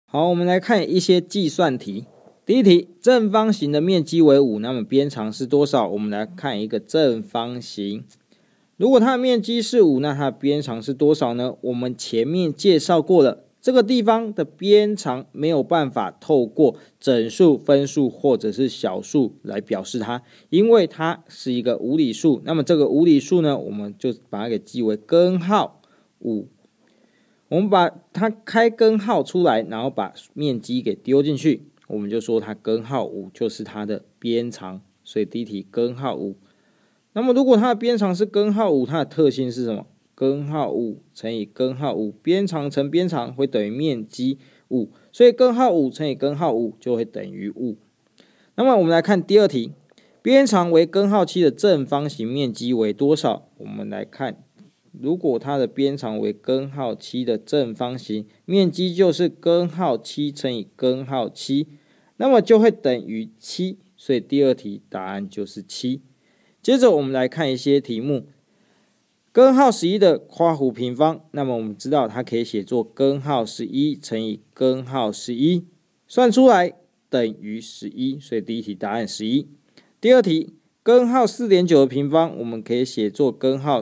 好，我们来看一些计算题。第一题，正方形的面积为5，那么边长是多少？我们来看一个正方形，如果它的面积是5，那它的边长是多少呢？我们前面介绍过了，这个地方的边长没有办法透过整数、分数或者是小数来表示它，因为它是一个无理数。那么这个无理数呢，我们就把它给记为根号5。我们把它开根号出来，然后把面积给丢进去，我们就说它根号5就是它的边长，所以第一题根号5。那么如果它的边长是根号5，它的特性是什么？根号5乘以根号5，边长乘边长会等于面积5，所以根号5乘以根号5就会等于5。那么我们来看第二题，边长为根号7的正方形面积为多少？我们来看，如果它的边长为根号7的正方形，面积就是根号7乘以根号7，那么就会等于7，所以第二题答案就是7。接着我们来看一些题目，根号11的括弧平方，那么我们知道它可以写作根号11乘以根号11，算出来等于11，所以第一题答案11。第二题，根号 4.9 的平方，我们可以写作根号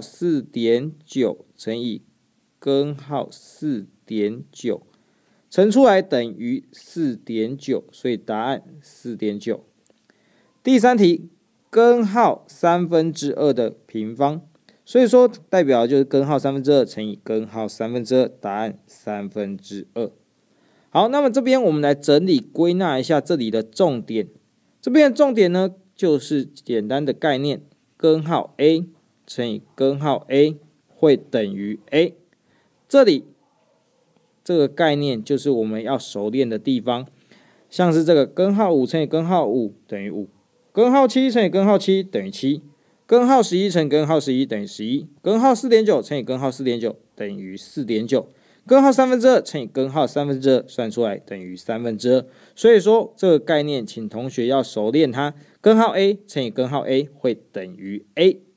4.9 乘以根号 4.9， 乘出来等于 4.9， 所以答案 4.9。第三题，根号2/3的平方，所以说代表就是根号2/3乘以根号2/3，答案2/3。好，那么这边我们来整理归纳一下这里的重点。这边的重点呢，就是简单的概念，根号 a 乘以根号 a 会等于 a。这里这个概念就是我们要熟练的地方，像是这个根号5乘以根号5等于5，根号7乘以根号7等于7，根号11乘以根号11等于11，根号 4.9 乘以根号 4.9等于 4.9， 根号2/3乘以根号2/3算出来等于2/3。所以说这个概念请同学要熟练它，根号 a 乘以根号 a 会等于 a。